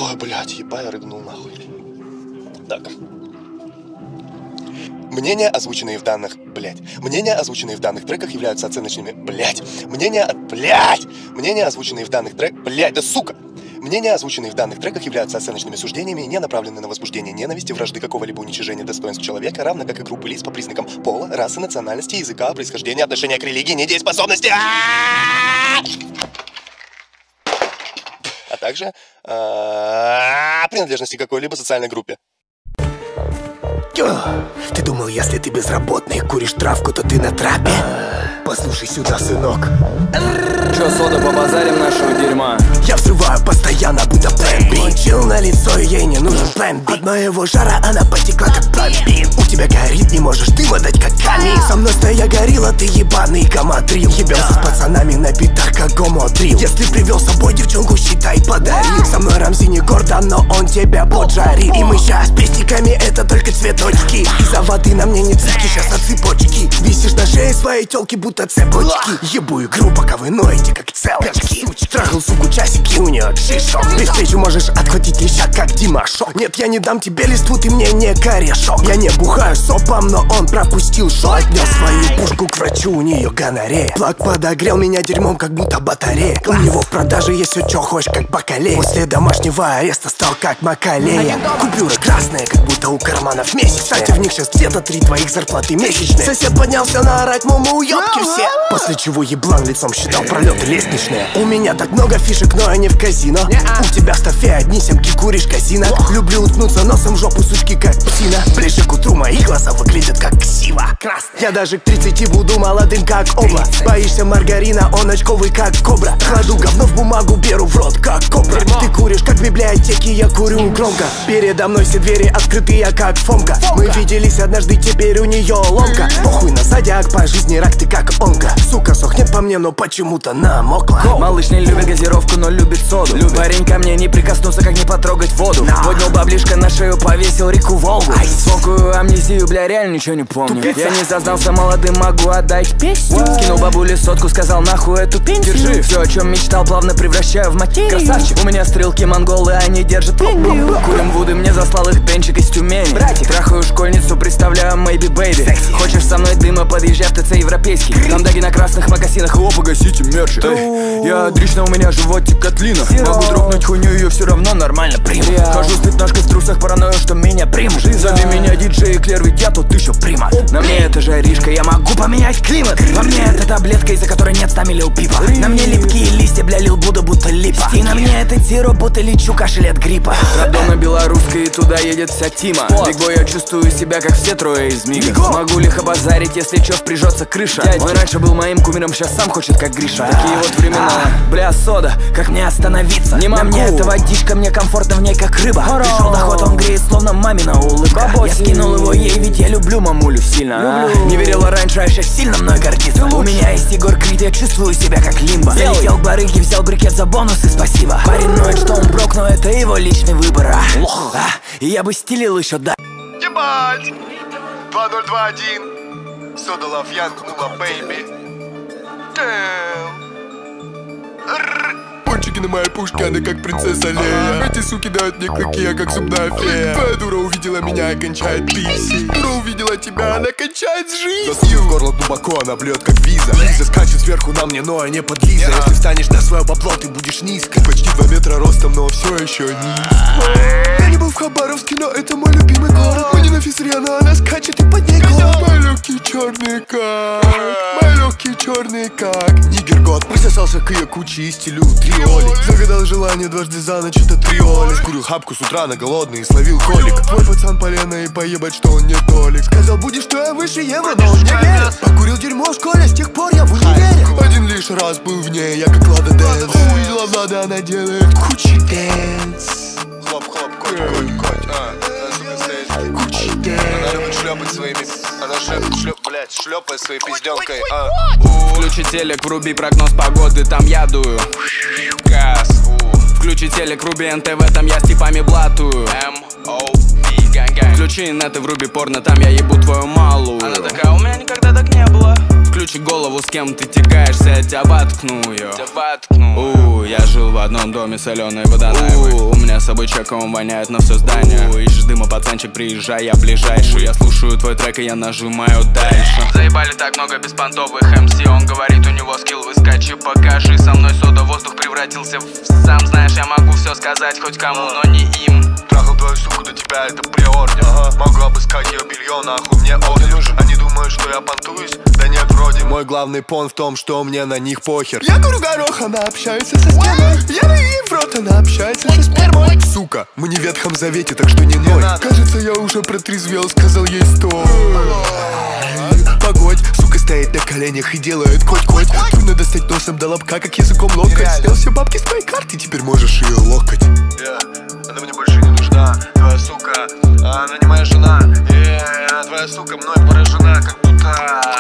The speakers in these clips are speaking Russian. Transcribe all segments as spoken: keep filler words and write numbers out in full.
Ой, блядь, ебать, я рыгнул нахуй. Так. Мнения, озвученные в данных, блядь. Мнения, озвученные в данных треках, являются оценочными, блядь. Мнения, от, блядь. Мнения, озвученные в данных треках, блядь, да сука. Мнения, озвученные в данных треках, являются оценочными суждениями, не направлены на возбуждение ненависти, вражды, какого-либо уничижения достоинств человека, равно как и группы лиц по признакам пола, расы, национальности, языка, происхождения, отношения к религии, недееспособности, а также принадлежности к какой-либо социальной группе. Ты думал, если ты безработный, куришь травку, то ты на трапе? Послушай сюда, сынок. Чё, сода, побазарим нашего дерьма? Я взрываю постоянно, будто план Би. Чил на лицо, и ей не нужен план Би. От моего жара она потекла, как пломбин. У тебя горит, не можешь дыма дать, как камин. Со мной стоя горилла, ты ебаный комадрил. Ебался с пацанами на битах, как гомотрил. Если привел с собой девчонку, считай, подарил. Со мной Рамзи не гордо, но он тебя поджарит. И мы щас пестиками, это только цветочки. Из-за воды на мне не цепки, щас от цепочки. Висишь на шее своей тёлки, будто цепочки. Ебу игру, пока вы ноете, как целочки. Трахал суку часики, у неё шишок. Без встречи можешь отхватить леща, как Димашок. Нет, я не дам тебе листву, ты мне не корешок. Я не бухаю сопом, но он пропустил шок. Отнес свою пушку к врачу, у неё гонорея. Плак подогрел меня дерьмом, как будто батарея. У него в продаже есть всё, чё хочешь, как бакалей. После домашнего ареста стал как Макалея. Купюры красные, как будто у карманов месяц. Кстати, в них сейчас где-то три твоих зарплаты месячные. Сосед поднялся наорать, маму, уёбки все. После чего еблан лицом считал пролеты лестничные. У меня так много фишек, но они в казино. У тебя в тафе одни семки, куришь казино. Люблю уткнуться носом в жопу сучки, как псина. Ближе к утру мои глаза выглядят как ксива. Я даже к тридцати буду молодым, как Обла. Боишься маргарина, он очковый, как кобра. Кладу говно в бумагу, беру в рот, как кобра. Ты куришь, как в библиотеке, я курю громко. Передо мной все двери открыты, я как Фомка. Мы виделись однажды, теперь у нее ломка. Похуй на зодиак, по жизни рак, ты как онка. Сука сохнет по мне, но почему-то намокла. Малыш не любит газировку, но любит соду. Любит. Парень ко мне не прикоснуться, как не потрогать воду. no. Поднял баблишко на шею, повесил реку Волгу. Свокую амнезию, бля, реально ничего не помню. Тупица. Я не зазнался молодым, могу отдать песню. What? Скинул бабуле сотку, сказал нахуй эту пенсию. Держи, все, о чем мечтал, плавно превращаю в материю. Красавчик, у меня стрелки монголы, они держат пению. Курим вуды, мне заслал их Денчик из Тюмени. Братик. Трахаю школьницу, представляю maybe baby. Секси. Хочешь со мной дыма, подъезжай в ТЦ европейский. Там даги на красных мокасинах, и о, погасите мерчи. Я отлично, у меня животик Котлина. Могу дропнуть хуйню, ее все равно нормально приму. yeah. Хожу с пятнашкой в трусах, паранойю, что меня примут. Зови меня диджей Эклер, ведь я тут еще примат. На мне это жаришка, я могу поменять климат. Во мне это таблетка, из-за которой нет ста миллион пипа. На мне липкие листья, бля, лил Будда, будто липа. И на мне этот сироп, будто лечу кашель от гриппа. Роддом на Белорусской, и туда едет вся Тима. Бигбой, я чувствую себя, как все трое из Мига. Могу лихо базарить, если чё, впряжется крыша. Он раньше был моим кумиром, сейчас сам хочет, как Гриша. Такие вот времена, бля, сода, как мне остановиться? Не могу. На мне эта водичка, мне комфортно в ней, как рыба. Пришел доход, он греет, словно мамина улыбка. Я скинул его ей, ведь я люблю мамулю сильно. Люблю. Не верила раньше, а сейчас сильно мной гордится. У меня есть Егор Крид, я чувствую себя как Лимба. Залетел к барыге, взял брикет за бонусы, спасибо. Парень ноет, что он брок, но это его личный выбор. а? А? И я бы стилил еще, да. Ебать! два ноль два один. Сода Лав Янг, Нула Бэйби. Пончики на моей пушке, она как принцесса Лея. Эти суки дают мне клыки, я как зубная фея. Твоя дура увидела меня и кончает писи. Дура увидела тебя, она кончает жизнь. Засунув в горло глубоко, она блюет как виза. Лиза скачет сверху на мне, но я не подлиза. Если встанешь на свое бабло, ты будешь низко. Почти два метра ростом, но все еще низко. Я не был в Хабаровске, но это мой любимый город. Мы не на физре, но она скачет и под ней год. Мой легкий черный как, мой легкий черный как нигер год. Присосался к ее куче и стилю триоли. Загадал желание дважды за ночь, это триоли. Скурил хапку с утра на голодный и словил колик. Твой пацан полено и поебать, что он не толик. Сказал, будешь что я выше евро, но он не верит. Покурил дерьмо в школе, с тех пор я в универе. Один лишь раз был в ней, я как Лада Дэнс. Увидела Влада, она делает кучи дэнс. Хлоп-хлоп, коть-коть-коть, а, она, сука, стоит. Кучи дэнс. Она любит шлепать своими, она шлеп, шлеп, блядь, шлепает своей пизденкой, а. Включи телек, вруби прогноз погоды, там я дую. Газ, Включи телек, вруби эн тэ вэ, там я с типами блатую. эм о пи, gang-gang. Включи инет и вруби порно, там я ебу твою малую. Она такая, у меня никогда так не было. включи голову, с кем ты тягаешься, я тебя воткну ее. У, я жил в одном доме, соленой водонаевой. У меня с собой чеком воняет на все здание. У, ищешь дыма, пацанчик, приезжай, я ближайший. Я слушаю твой трек и я нажимаю дальше. Заебали так много беспонтовых эм си. Он говорит, у него скилл, выскочи, покажи. Со мной сода, воздух превратился в... Сам знаешь, я могу все сказать хоть кому, но не им. Трахал твою суку, до тебя это приордер. Ага. Могу обыскать ее белье, нахуй мне ордер. Они думают, что я понтуюсь, да нет, вроде. Мой главный пон в том, что мне на них похер. Я курю горох, она общается со стеной. Я ей в рот, она общается со спермой. Сука, мы не в Ветхом Завете, так что не ной. Кажется, я уже протрезвел, сказал ей стой. Погодь, сука стоит на коленях и делает коть-коть. Трудно достать носом до лобка, как языком локоть. Снял все бабки с твоей карты, теперь можешь ее локоть. Yeah, она мне больше не нужна, твоя сука, она не моя жена. Yeah, твоя сука мной поражена, как будто...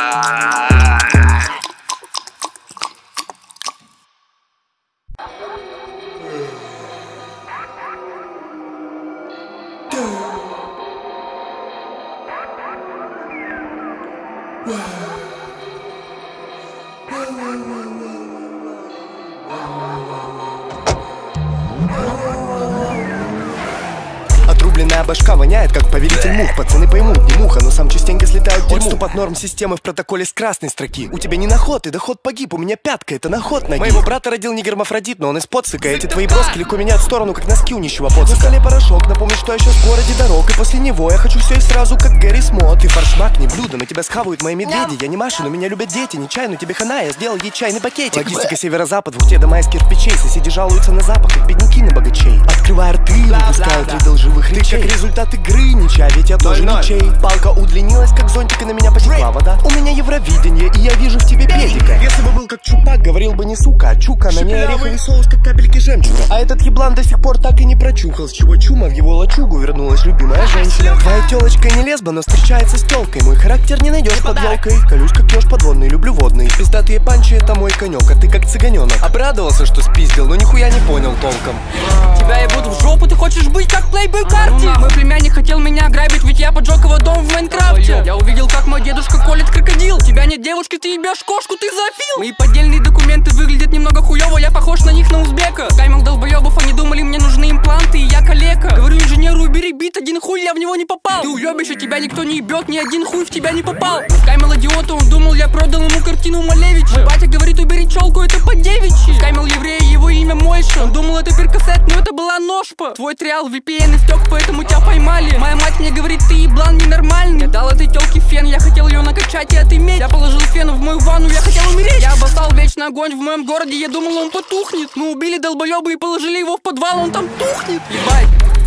Отрубленная башка воняет, как повелитель мух. Пацаны поймут, не муха, но сам частенько слетают в дерьму. Отступ от норм системы в протоколе с красной строки. У тебя не наход, и доход погиб, у меня пятка, это наход ноги. Моего брата родил не гермафродит, но он из подсыка. Эти твои броски легко меняют в сторону, как носки у нищего подсыка. На столе порошок, напомни, что я сейчас в городе дорог. И после него я хочу все и сразу, как Гэри Смот. Ты форшмак, не блюдо, но тебя схавают мои медведи. Я не Маша, но меня любят дети, не чай, но тебе хана, я сделал ей чайный пакетик. Логистика северо-запад, в ухте дома из кирпичей. Соседи жалуются на запах, как бедняки на богачей. Открывая рты, выпускают рыдал живых речей. Ты как результат игры, ничья, ведь я тоже ничей. Палка удлинилась, как зонтик, и на меня потекла вода. У меня Евровидение, и я вижу в тебе педика. Если бы был как Чупак, говорил бы не сука, а чука. На ней ореховый соус, как капельки жемчуга. А этот еблан до сих пор так и не прочухал, с чего чума в его лачугу вернулась любимая женщина. Твоя телочка не лесба, но встречается с телкой. Мой характер не найдешь под елкой. Колюсь как нож подводный, люблю водный. Пиздатые панчи, это мой конек, а ты как цыганенок. Обрадовался, что спиздил, но нихуя не понял толком. Тебя ебут в жопу, ты хочешь быть как плейбой карте. Мой племянник хотел меня ограбить, ведь я поджег его дом в Майнкрафте. Я увидел, как мой дедушка колет крокодил. Тебя нет девушки, ты ебешь кошку, ты зоофил. Мои поддельные документы выглядят немного хуёво, я похож на них на узбека. Скаймил долбоёбов, они думали, мне нужны импланты, и я калека. Говорю инженеру, убери бит, один хуй, я в него не попал. Ты уёбище, тебя никто не ебет, ни один хуй в тебя не попал. Скаймил идиота, он думал, я продал ему картину Малевича. Мой батя говорит, убери челку, это по девичьи. Скаймил еврея, его имя Мойша. Он думал, это перкассет, но это была ножпа. Твой триал ви пи эн истек, поэтому тебя поймали. Моя мать мне говорит, ты еблан ненормальный. Я дал этой тёлке фен, я хотел ее накачать и отыметь. Я положил фен в мою ванну, я хотел умереть. Я обоссал вечный огонь в моем городе, я думал, он потухнет. Мы убили долбоёба и положили его в подвал, он там тухнет. Ебать.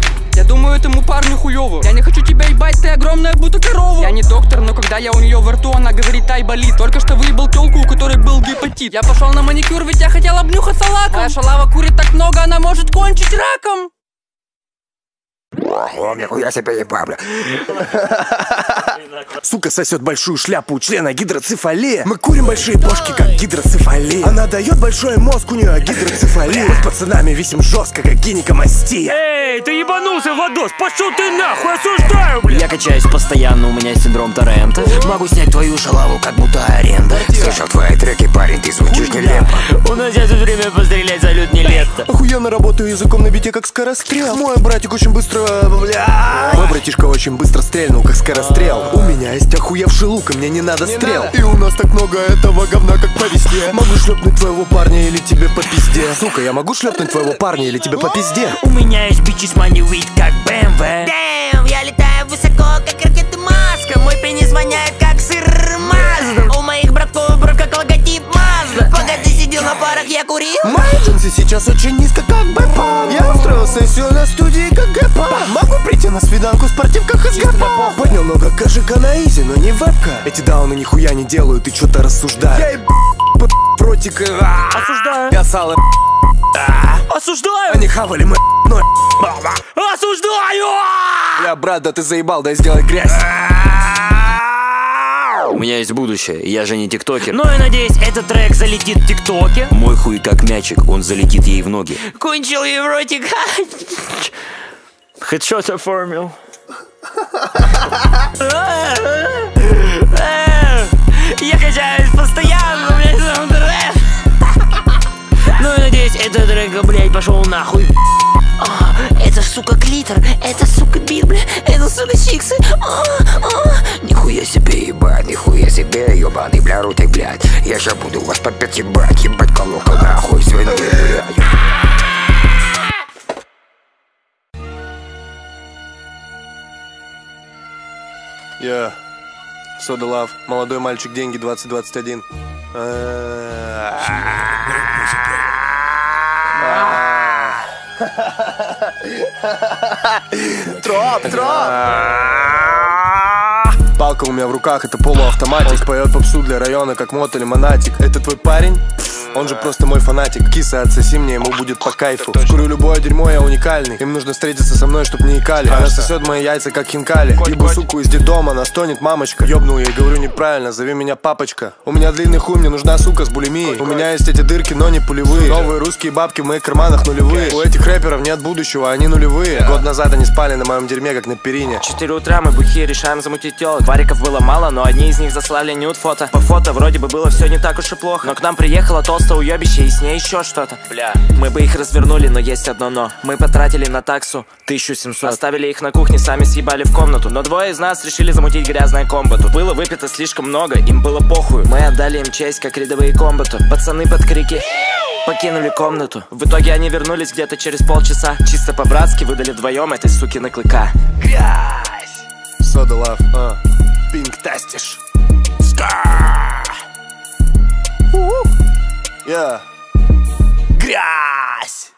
Я думаю, этому парню хуёво. Я не хочу тебя ебать, ты огромная будто корова. Я не доктор, но когда я у нее во рту, она говорит, ай, болит. Только что выебал тёлку, у которой был гепатит. Я пошел на маникюр, ведь я хотел обнюхаться лаком. Моя шалава курит так много, она может кончить раком. О, нихуя себе ебал, бля. Сука сосет большую шляпу у члена гидроцефалия. Мы курим большие бошки, как гидроцефалия. Она дает большой мозг, у нее гидроцефалия. Мы с пацанами висим жестко, как гинекомастия. Эй, ты ебанулся, Владос, пошел ты нахуй, осуждаю, бля. Я качаюсь постоянно, у меня синдром Торрента. Могу снять твою шалаву, как будто аренда. Слышал твои треки, парень, ты звучишь нелепо. У нас сейчас время пострелять, салют не лето. Охуенно работаю языком на бите, как скорострел. Мой братик очень быстро, бля. Мой братишка очень быстро стрельнул, как скорострел. У меня есть охуевший лук, и мне не надо не стрел надо. И у нас так много этого говна, как по весне. Могу шлепнуть твоего парня или тебе по пизде. Сука, я могу шлепнуть твоего парня или тебе по пизде. У меня есть бичи с money with, как бэ эм вэ. Damn, я летаю высоко, как ракета Маска. Мой пенис воняет, как сыр Мазда. У моих братков бровь, как логотип Мазда. Пока ты сидел на парах, я курил. Мои джинсы сейчас очень низко, как бэпа. Я устроил сессию на студии, как гэпа. Могу прийти на свиданку в спортивках из гэпа. Поднял много кэшика на изи, но не вебка. Эти дауны нихуя не делают, ты что-то рассуждаешь. Я еб... в ротик. Осуждаю. Я сало. Осуждаю. Они хавали мы, но... Осуждаю! Бля, брат, да ты заебал, дай сделай грязь. У меня есть будущее, я же не тиктокер. Но я надеюсь, этот трек залетит в тиктоке. Мой хуй как мячик, он залетит ей в ноги. Кончил ей в ротик. Хедшот оформил. Я качаюсь постоянно, блядь, саундтрек. Ну и надеюсь, этот трек, блядь, пошел нахуй. А, это, сука, клитор, это, сука, бит, бля, это, сука, чиксы. А, а. Нихуя себе, ебать, нихуя себе, ебаный, бля, рутый, блядь. Я ща буду вас по пять ебать, ебать, колока, нахуй, свиной, блядь. Я Soda Love, молодой мальчик, деньги, двадцать двадцать один. Троп, троп. Палка у меня в руках, это полуавтоматик. Поет попсу для района, как мот или монатик. Это твой парень? Он же просто мой фанатик. Киса, отсоси мне, ему будет по кайфу. Скурю любое дерьмо, я уникальный. Им нужно встретиться со мной, чтоб не икали. Она сосет мои яйца, как хинкали. Ебу суку из детдома, она стонет мамочка. Ёбнул ей, говорю неправильно, зови меня папочка. У меня длинный хуй, мне нужна сука с булимией. У меня есть эти дырки, но не пулевые. Новые русские бабки в моих карманах нулевые. У этих рэперов нет будущего, они нулевые. Год назад они спали на моем дерьме, как на перине. Четыре утра мы бухие решаем замутить телок. Вариков было мало, но одни из них заслали нюд фото. По фото вроде бы было все не так уж и плохо. Но к нам приехала толстая уебище и с ней еще что-то. Бля, мы бы их развернули, но есть одно но. Мы потратили на таксу тысячу семьсот. Оставили их на кухне, сами съебали в комнату. Но двое из нас решили замутить грязное комбо. Тут было выпито слишком много, им было похуй. Мы отдали им честь, как рядовые комбату. Пацаны под крики покинули комнату. В итоге они вернулись где-то через полчаса. Чисто по-братски выдали вдвоем этой сукины клыка. Грязь. Soda Love, а, Pink Tastish. Yeah. Грязь.